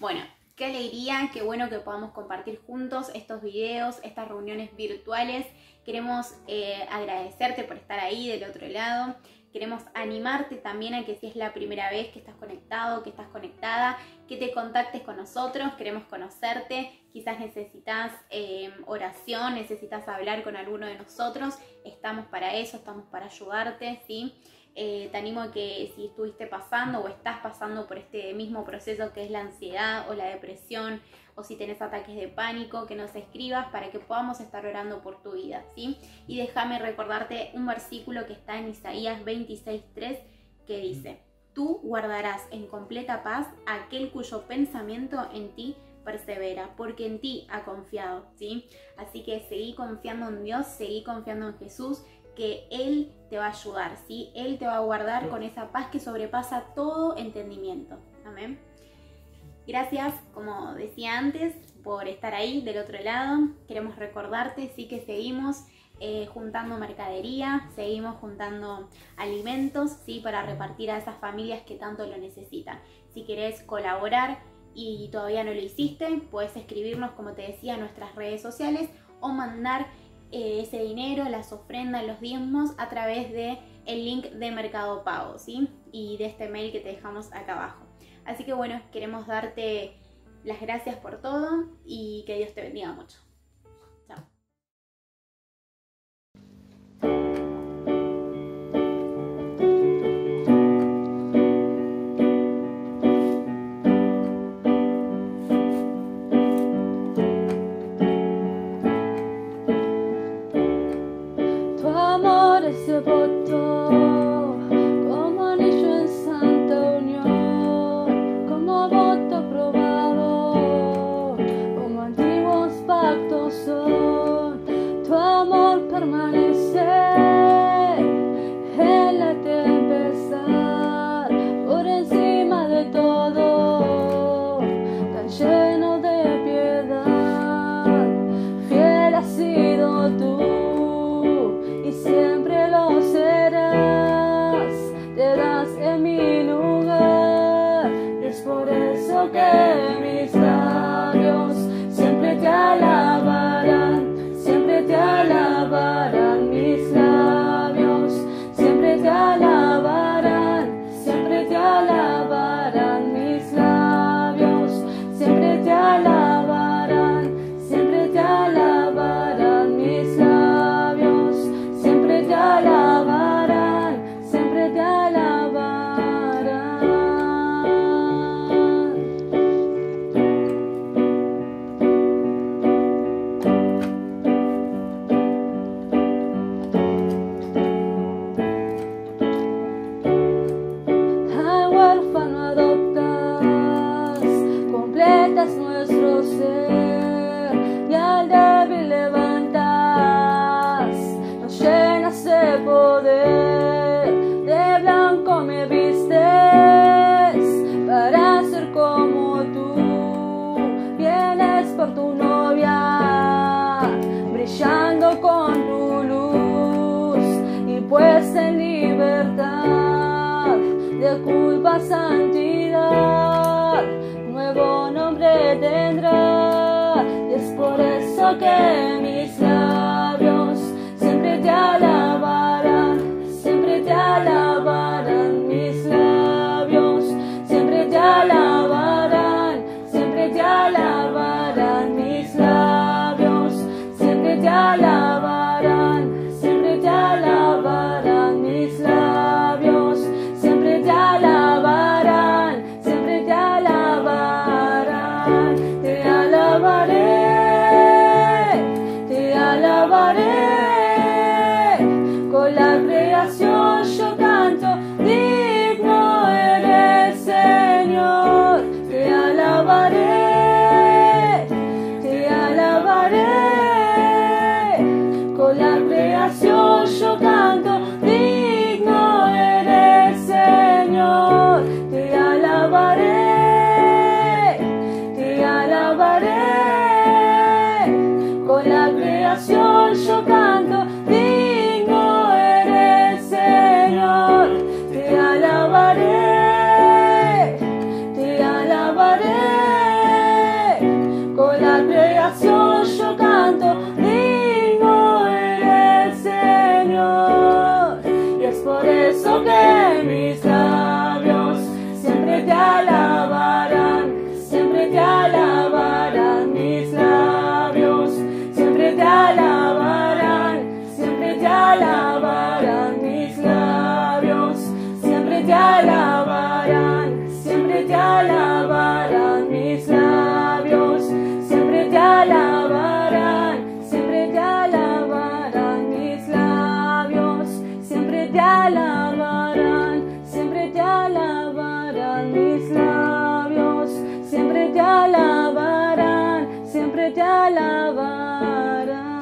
Bueno, qué alegría, qué bueno que podamos compartir juntos estos videos, estas reuniones virtuales. Queremos agradecerte por estar ahí del otro lado. Queremos animarte también a que si es la primera vez que estás conectado, que estás conectada, que te contactes con nosotros. Queremos conocerte. Quizás necesitas oración, necesitas hablar con alguno de nosotros. Estamos para eso, estamos para ayudarte, ¿sí? Te animo a que si estuviste pasando o estás pasando por este mismo proceso que es la ansiedad o la depresión, o si tenés ataques de pánico, que nos escribas para que podamos estar orando por tu vida, ¿sí? Y déjame recordarte un versículo que está en Isaías 26:3 que dice: tú guardarás en completa paz a aquel cuyo pensamiento en ti persevera, porque en ti ha confiado, ¿sí? Así que seguí confiando en Dios, seguí confiando en Jesús, que Él te va a ayudar, ¿sí? Él te va a guardar con esa paz que sobrepasa todo entendimiento. Amén. Gracias, como decía antes, por estar ahí del otro lado. Queremos recordarte, sí, que seguimos juntando mercadería, seguimos juntando alimentos, ¿sí? Para repartir a esas familias que tanto lo necesitan. Si querés colaborar y todavía no lo hiciste, puedes escribirnos, como te decía, en nuestras redes sociales o mandar ese dinero, las ofrendas, los diezmos a través de el link de Mercado Pago, ¿sí? Y de este mail que te dejamos acá abajo. Así que bueno, queremos darte las gracias por todo y que Dios te bendiga mucho. Chao. Tu amor es devoto, como anillo en santa unión, como voto probado, como antiguos pactos son. Tu amor permanece en la tempestad, por encima de todo, tan lleno de piedad. Fiel has sido tú y siempre lo serás, te das en mi lugar. Es por eso que mis labios siempre te alabarán, siempre te alabarán. Mis labios siempre te alabarán, siempre te alabarán. Mis labios siempre te alabarán, siempre te alabarán. Mis labios siempre te alabarán, siempre te alabarán. Al huérfano adoptas, completas nuestro ser, y al débil levantas, nos llenas de poder. De blanco me vistes para ser como tú. Vienes por tu novia, brillando con tu luz, y puesta en libertad, de culpa santidad, nuevo nombre tendrá. Y es por eso que mis labios siempre te alabarán, siempre te alabarán. Mis labios siempre te alabarán, siempre te alabarán. Mis labios siempre te alabarán, siempre te alabarán. Mis labios siempre te alabarán, siempre te alabarán. Te alabaré que te alabarán.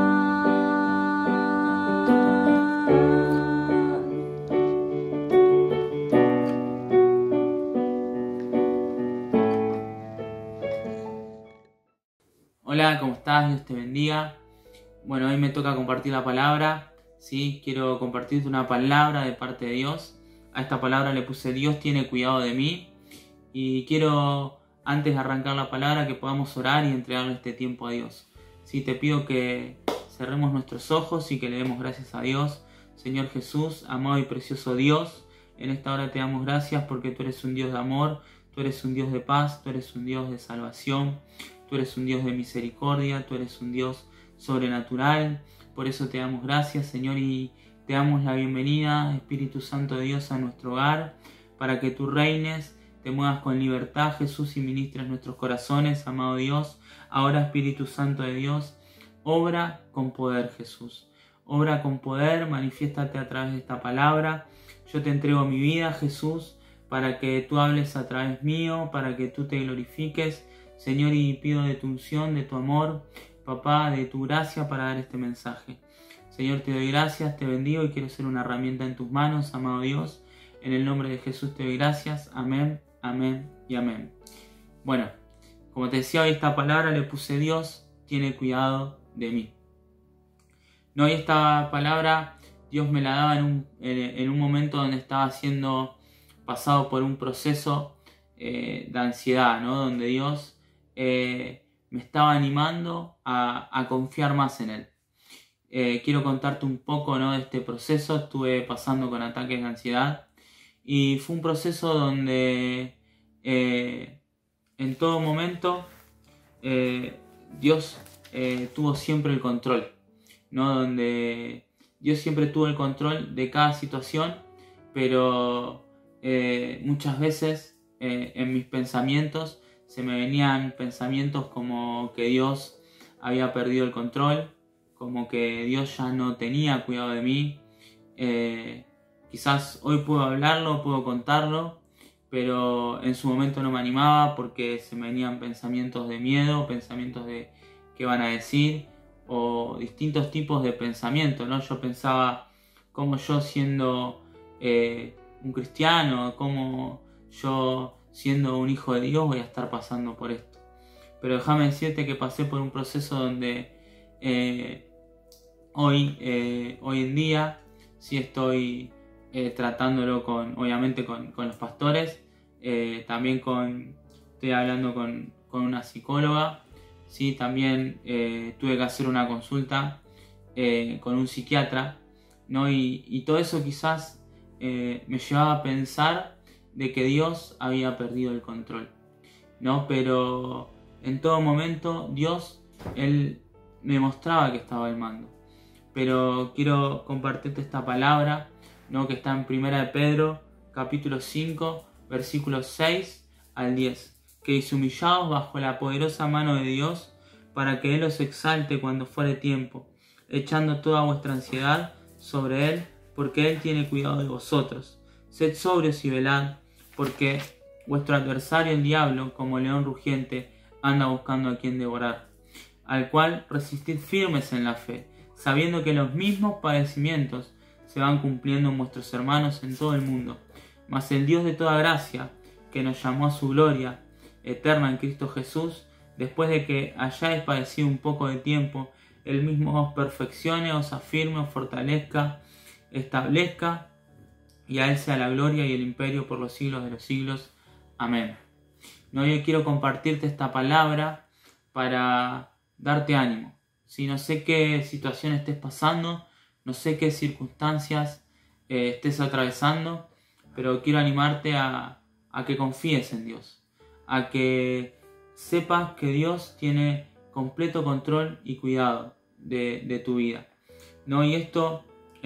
Hola, ¿cómo estás? Dios te bendiga. Bueno, hoy me toca compartir la palabra, ¿sí? Quiero compartirte una palabra de parte de Dios. A esta palabra le puse Dios tiene cuidado de mí. Y quiero, antes de arrancar la palabra, que podamos orar y entregarle este tiempo a Dios. Sí, te pido que cerremos nuestros ojos y que le demos gracias a Dios. Señor Jesús, amado y precioso Dios, en esta hora te damos gracias porque tú eres un Dios de amor, tú eres un Dios de paz, tú eres un Dios de salvación. Tú eres un Dios de misericordia, tú eres un Dios sobrenatural. Por eso te damos gracias, Señor, y te damos la bienvenida, Espíritu Santo de Dios, a nuestro hogar, para que tú reines, te muevas con libertad, Jesús, y ministres nuestros corazones, amado Dios. Ahora, Espíritu Santo de Dios, obra con poder, Jesús. Obra con poder, manifiéstate a través de esta palabra. Yo te entrego mi vida, Jesús, para que tú hables a través mío, para que tú te glorifiques, Señor, y pido de tu unción, de tu amor, papá, de tu gracia para dar este mensaje. Señor, te doy gracias, te bendigo y quiero ser una herramienta en tus manos, amado Dios. En el nombre de Jesús te doy gracias. Amén, amén y amén. Bueno, como te decía, hoy esta palabra le puse Dios tiene cuidado de mí. No, y esta palabra Dios me la daba en un momento donde estaba siendo pasado por un proceso de ansiedad, ¿no? Donde Dios me estaba animando a confiar más en Él. Quiero contarte un poco, ¿no? De este proceso. Estuve pasando con ataques de ansiedad y fue un proceso donde en todo momento Dios tuvo siempre el control, ¿no? Donde Dios siempre tuvo el control de cada situación, pero muchas veces en mis pensamientos se me venían pensamientos como que Dios había perdido el control, como que Dios ya no tenía cuidado de mí. Quizás hoy puedo hablarlo, puedo contarlo, pero en su momento no me animaba porque se me venían pensamientos de miedo, pensamientos de qué van a decir, o distintos tipos de pensamientos, ¿no? Yo pensaba cómo yo siendo un cristiano, cómo yo siendo un hijo de Dios voy a estar pasando por esto. Pero déjame decirte que pasé por un proceso donde hoy en día sí estoy tratándolo obviamente con los pastores, también estoy hablando con una psicóloga, sí, también tuve que hacer una consulta con un psiquiatra, ¿no? Y todo eso quizás me llevaba a pensar de que Dios había perdido el control, ¿no? Pero en todo momento Dios, Él me mostraba que estaba al mando. Pero quiero compartirte esta palabra, ¿no? Que está en 1 de Pedro, capítulo 5, versículos 6 al 10, que dice: humillaos bajo la poderosa mano de Dios, para que Él os exalte cuando fuere tiempo, echando toda vuestra ansiedad sobre Él, porque Él tiene cuidado de vosotros. Sed sobrios y velad, porque vuestro adversario el diablo, como león rugiente, anda buscando a quien devorar, al cual resistid firmes en la fe, sabiendo que los mismos padecimientos se van cumpliendo en vuestros hermanos en todo el mundo. Mas el Dios de toda gracia, que nos llamó a su gloria eterna en Cristo Jesús, después de que hayáis padecido un poco de tiempo, Él mismo os perfeccione, os afirme, os fortalezca, establezca, y a Él sea la gloria y el imperio por los siglos de los siglos. Amén. No, yo quiero compartirte esta palabra para darte ánimo. Si no sé qué situación estés pasando, no sé qué circunstancias estés atravesando, pero quiero animarte a que confíes en Dios, a que sepas que Dios tiene completo control y cuidado de tu vida, ¿no? Y esto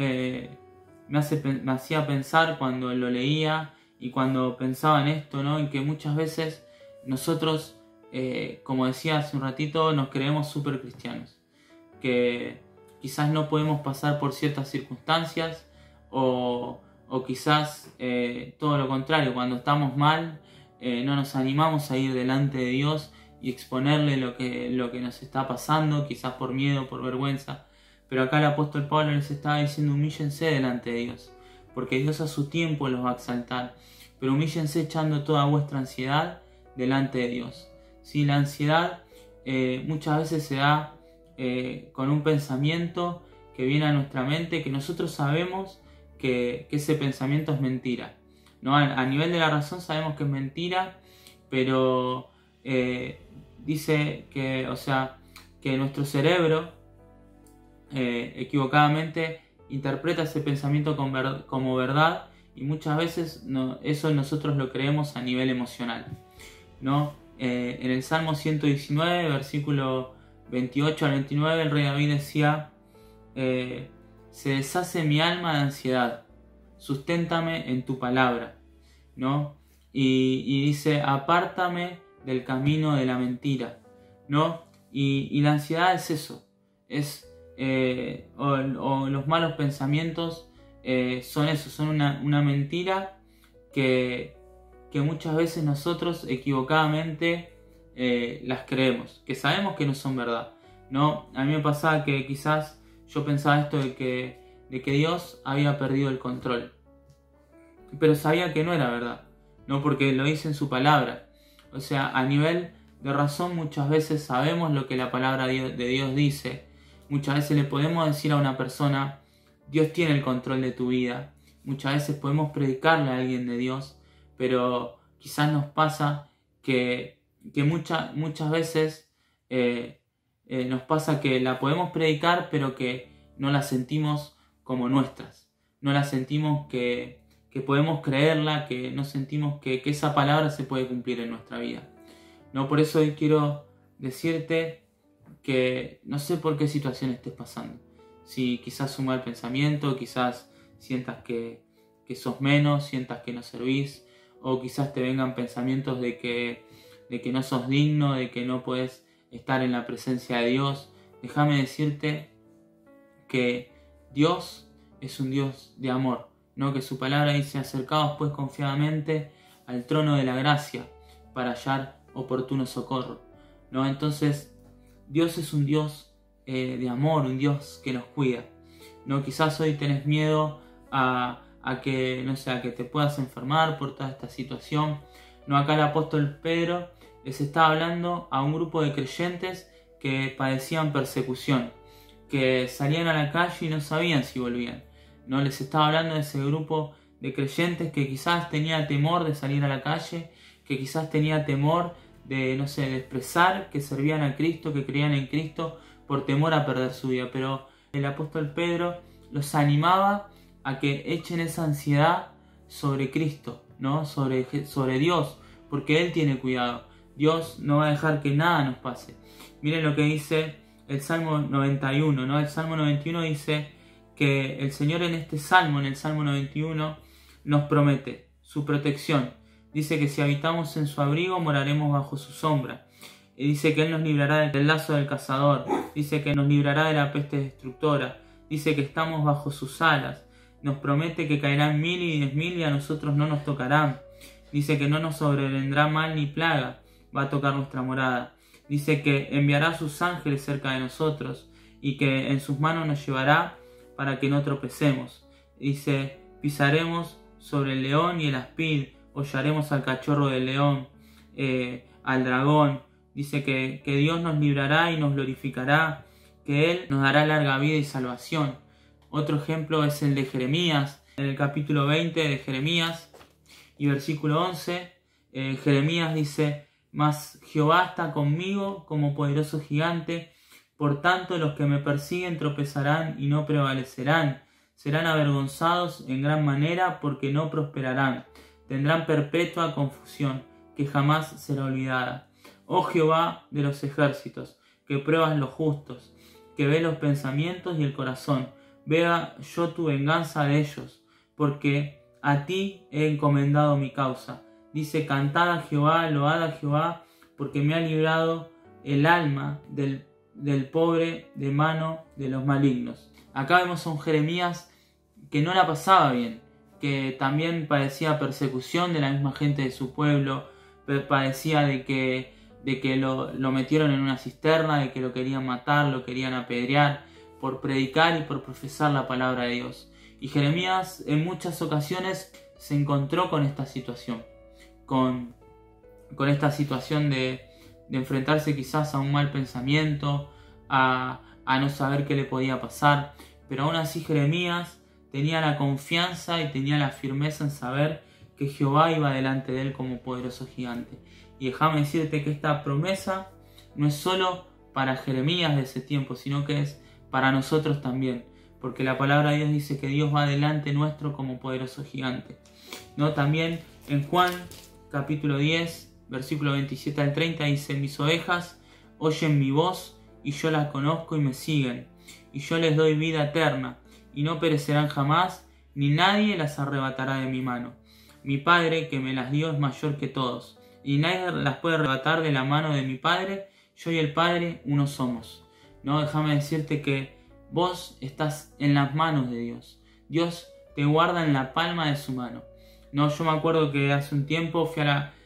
me hacía pensar cuando lo leía y cuando pensaba en esto, ¿no? En que muchas veces nosotros, como decía hace un ratito, nos creemos súper cristianos, que quizás no podemos pasar por ciertas circunstancias o quizás todo lo contrario, cuando estamos mal no nos animamos a ir delante de Dios y exponerle lo que nos está pasando, quizás por miedo, por vergüenza. Pero acá el apóstol Pablo les estaba diciendo: humíllense delante de Dios, porque Dios a su tiempo los va a exaltar. Pero humíllense echando toda vuestra ansiedad delante de Dios. ¿Sí? La ansiedad muchas veces se da con un pensamiento que viene a nuestra mente, que nosotros sabemos que ese pensamiento es mentira, ¿no? A nivel de la razón sabemos que es mentira, pero dice que, o sea, que nuestro cerebro equivocadamente interpreta ese pensamiento como verdad, y muchas veces eso nosotros lo creemos a nivel emocional, ¿no? En el Salmo 119, versículo 28 al 29, el rey David decía: se deshace mi alma de ansiedad, susténtame en tu palabra, ¿no? Y dice: apártame del camino de la mentira, ¿no? Y la ansiedad es eso, o los malos pensamientos son eso, son una mentira que muchas veces nosotros equivocadamente las creemos, que sabemos que no son verdad, ¿no? A mí me pasaba que quizás yo pensaba esto de que Dios había perdido el control, pero sabía que no era verdad, ¿no? Porque lo dice en su palabra. O sea, a nivel de razón muchas veces sabemos lo que la palabra de Dios dice. Muchas veces le podemos decir a una persona: Dios tiene el control de tu vida. Muchas veces podemos predicarle a alguien de Dios, pero quizás nos pasa que muchas veces nos pasa que la podemos predicar, pero que no la sentimos como nuestras. No la sentimos que podemos creerla, que no sentimos que esa palabra se puede cumplir en nuestra vida, ¿no? Por eso hoy quiero decirte que no sé por qué situación estés pasando. Si quizás un mal pensamiento, quizás sientas que sos menos, sientas que no servís, o quizás te vengan pensamientos de que no sos digno, de que no podés estar en la presencia de Dios. Déjame decirte que Dios es un Dios de amor, ¿no? Que su palabra dice: acercaos pues confiadamente al trono de la gracia para hallar oportuno socorro, ¿no? Entonces Dios es un Dios de amor, un Dios que nos cuida, ¿no? Quizás hoy tenés miedo a que, no sé, a que te puedas enfermar por toda esta situación, ¿no? Acá el apóstol Pedro les estaba hablando a un grupo de creyentes que padecían persecución, que salían a la calle y no sabían si volvían, ¿no? Les estaba hablando de ese grupo de creyentes que quizás tenía temor de salir a la calle, que quizás tenía temor de, no sé, de expresar que servían a Cristo, que creían en Cristo, por temor a perder su vida. Pero el apóstol Pedro los animaba a que echen esa ansiedad sobre Cristo, ¿no? Sobre Dios, porque Él tiene cuidado. Dios no va a dejar que nada nos pase. Miren lo que dice el Salmo 91, ¿no? El Salmo 91 dice que el Señor en este Salmo, en el Salmo 91, nos promete su protección. Dice que si habitamos en su abrigo, moraremos bajo su sombra. Y dice que Él nos librará del lazo del cazador. Dice que nos librará de la peste destructora. Dice que estamos bajo sus alas. Nos promete que caerán 1000 y 10.000 y a nosotros no nos tocarán. Dice que no nos sobrevendrá mal ni plaga. Va a tocar nuestra morada. Dice que enviará a sus ángeles cerca de nosotros y que en sus manos nos llevará para que no tropecemos. Dice: pisaremos sobre el león y el aspid, hollaremos al cachorro del león, al dragón. Dice que Dios nos librará y nos glorificará, que Él nos dará larga vida y salvación. Otro ejemplo es el de Jeremías, en el capítulo 20 de Jeremías y versículo 11. Jeremías dice: mas Jehová está conmigo como poderoso gigante, por tanto los que me persiguen tropezarán y no prevalecerán, serán avergonzados en gran manera porque no prosperarán, tendrán perpetua confusión que jamás será olvidada. Oh Jehová de los ejércitos, que pruebas los justos, que ves los pensamientos y el corazón, vea yo tu venganza de ellos, porque a ti he encomendado mi causa. Dice: cantad a Jehová, load a Jehová, porque me ha librado el alma del pobre de mano de los malignos. Acá vemos a un Jeremías que no la pasaba bien, que también padecía persecución de la misma gente de su pueblo, padecía de que de que lo metieron en una cisterna, de que lo querían matar, lo querían apedrear por predicar y por profesar la palabra de Dios. Y Jeremías en muchas ocasiones se encontró con esta situación, con esta situación de enfrentarse quizás a un mal pensamiento, a no saber qué le podía pasar, pero aún así Jeremías tenía la confianza y tenía la firmeza en saber que Jehová iba delante de él como poderoso gigante. Y déjame decirte que esta promesa no es solo para Jeremías de ese tiempo, sino que es para nosotros también, porque la palabra de Dios dice que Dios va delante nuestro como poderoso gigante. ¿No? También en Juan capítulo 10, versículo 27 al 30 dice: mis ovejas oyen mi voz y yo las conozco y me siguen, y yo les doy vida eterna, y no perecerán jamás, ni nadie las arrebatará de mi mano. Mi Padre que me las dio es mayor que todos, y nadie las puede arrebatar de la mano de mi Padre. Yo y el Padre uno somos. No, déjame decirte que vos estás en las manos de Dios. Dios te guarda en la palma de su mano. No, yo me acuerdo que hace un tiempo fui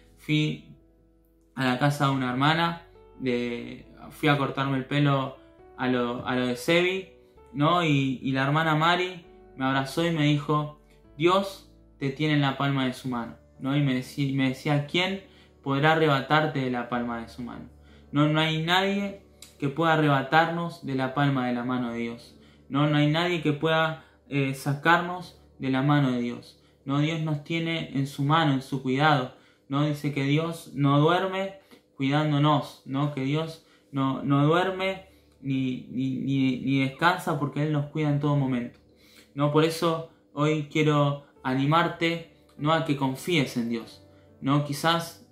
a la casa de una hermana, fui a cortarme el pelo a lo de Sebi, ¿no? Y la hermana Mari me abrazó y me dijo: Dios te tiene en la palma de su mano, ¿no? Y me decía, ¿quién podrá arrebatarte de la palma de su mano? No hay nadie que pueda arrebatarnos de la palma de la mano de Dios. No hay nadie que pueda sacarnos de la mano de Dios. No, Dios nos tiene en su mano, en su cuidado. No, dice que Dios no duerme cuidándonos, ¿no? Que Dios no duerme ni descansa, porque Él nos cuida en todo momento. ¿No? Por eso hoy quiero animarte, ¿no?, a que confíes en Dios. ¿No? Quizás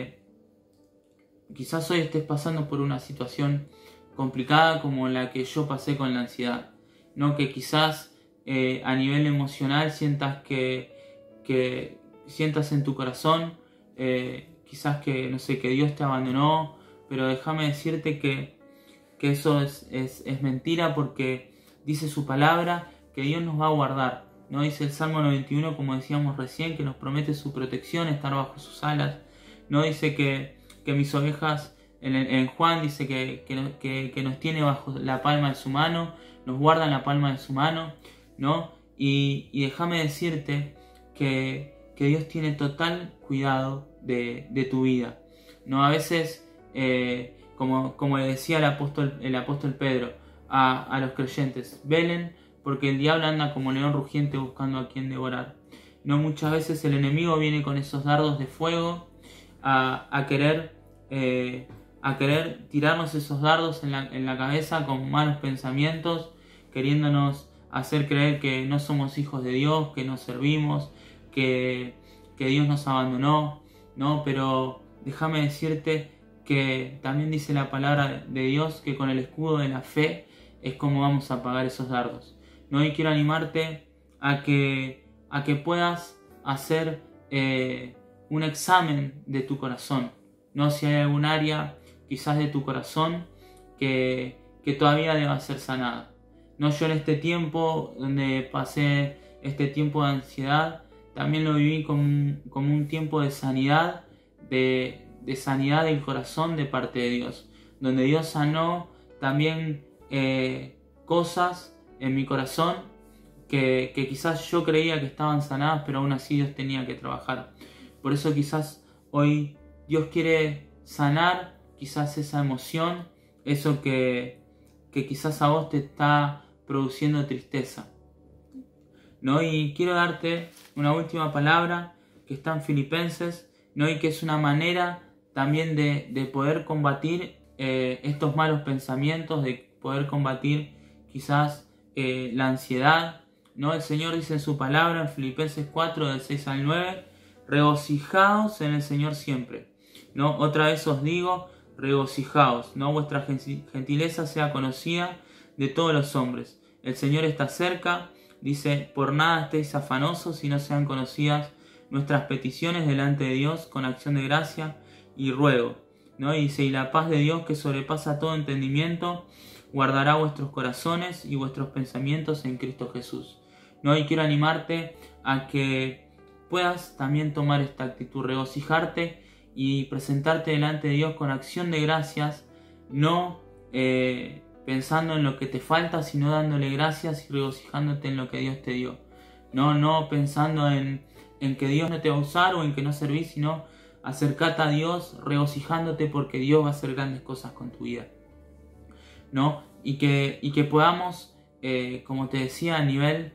hoy estés pasando por una situación complicada como la que yo pasé con la ansiedad, ¿no? Que quizás a nivel emocional sientas que sientas en tu corazón quizás que, no sé, que Dios te abandonó, pero déjame decirte que eso es mentira, porque dice su palabra que Dios nos va a guardar, ¿no? Dice el Salmo 91, como decíamos recién, que nos promete su protección, estar bajo sus alas. No dice que mis ovejas, en Juan dice que nos tiene bajo la palma de su mano, nos guarda en la palma de su mano, ¿no? Y déjame decirte que Dios tiene total cuidado de tu vida, ¿no? A veces, como le decía el apóstol Pedro a los creyentes: velen, porque el diablo anda como león rugiente buscando a quien devorar. No, muchas veces el enemigo viene con esos dardos de fuego a querer tirarnos esos dardos en la cabeza con malos pensamientos, queriéndonos hacer creer que no somos hijos de Dios, que no servimos, que Dios nos abandonó, ¿no? Pero déjame decirte que también dice la palabra de Dios que con el escudo de la fe es como vamos a apagar esos dardos, ¿no? Y quiero animarte a que puedas hacer un examen de tu corazón, ¿no? Si hay algún área quizás de tu corazón que todavía deba ser sanada. No, yo en este tiempo donde pasé este tiempo de ansiedad, también lo viví como un tiempo de sanidad, de sanidad del corazón de parte de Dios, donde Dios sanó también cosas en mi corazón que quizás yo creía que estaban sanadas, pero aún así Dios tenía que trabajar. Por eso quizás hoy Dios quiere sanar quizás esa emoción, eso que quizás a vos te está produciendo tristeza, ¿no? Y quiero darte una última palabra que está en Filipenses, ¿no? Y que es una manera también de poder combatir estos malos pensamientos, de poder combatir quizás la ansiedad, ¿no? El Señor dice en su palabra en Filipenses 4, del 6 al 9: regocijaos en el Señor siempre, ¿no? Otra vez os digo, regocijaos, ¿no? Vuestra gentileza sea conocida de todos los hombres. El Señor está cerca. Dice: por nada estéis afanosos, si no sean conocidas nuestras peticiones delante de Dios con acción de gracia y ruego, ¿no? Y dice: y la paz de Dios, que sobrepasa todo entendimiento, guardará vuestros corazones y vuestros pensamientos en Cristo Jesús, ¿no? Y quiero animarte a que puedas también tomar esta actitud, regocijarte y presentarte delante de Dios con acción de gracias, no pensando en lo que te falta, sino dándole gracias y regocijándote en lo que Dios te dio. No pensando en que Dios no te va a usar o en que no servís, sino acercate a Dios regocijándote porque Dios va a hacer grandes cosas con tu vida, ¿no? Y que podamos, como te decía, a nivel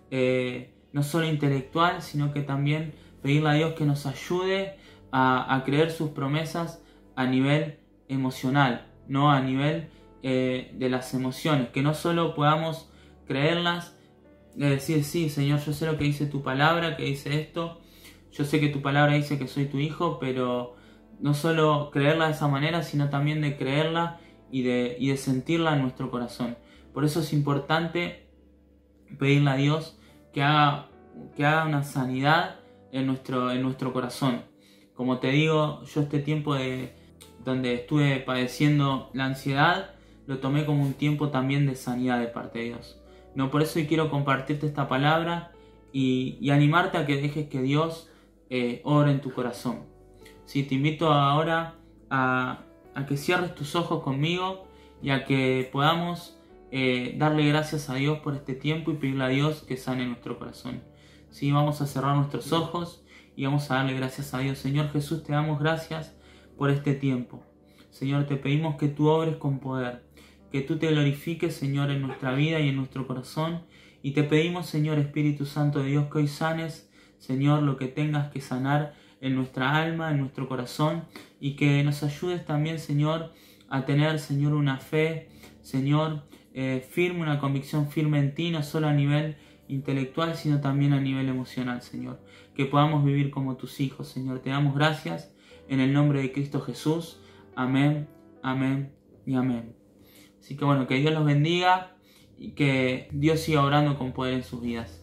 no solo intelectual, sino que también pedirle a Dios que nos ayude a creer sus promesas a nivel emocional, no a nivel de las emociones, que no solo podamos creerlas, decir, sí, Señor, yo sé lo que dice tu palabra, que dice esto, yo sé que tu palabra dice que soy tu hijo, pero no solo creerla de esa manera, sino también de creerla y de sentirla en nuestro corazón. Por eso es importante pedirle a Dios que haga una sanidad en nuestro corazón. Como te digo, yo este tiempo donde estuve padeciendo la ansiedad, lo tomé como un tiempo también de sanidad de parte de Dios. No, por eso hoy quiero compartirte esta palabra y animarte a que dejes que Dios obre en tu corazón. Sí, te invito ahora a que cierres tus ojos conmigo y a que podamos darle gracias a Dios por este tiempo y pedirle a Dios que sane nuestro corazón. Sí, vamos a cerrar nuestros ojos y vamos a darle gracias a Dios. Señor Jesús, te damos gracias por este tiempo. Señor, te pedimos que tú obres con poder, que tú te glorifiques, Señor, en nuestra vida y en nuestro corazón. Y te pedimos, Señor Espíritu Santo de Dios, que hoy sanes, Señor, lo que tengas que sanar en nuestra alma, en nuestro corazón, y que nos ayudes también, Señor, a tener, Señor, una fe, Señor, firme, una convicción firme en ti, no solo a nivel intelectual, sino también a nivel emocional, Señor. Que podamos vivir como tus hijos, Señor. Te damos gracias en el nombre de Cristo Jesús. Amén, amén y amén. Así que bueno, que Dios los bendiga y que Dios siga obrando con poder en sus vidas.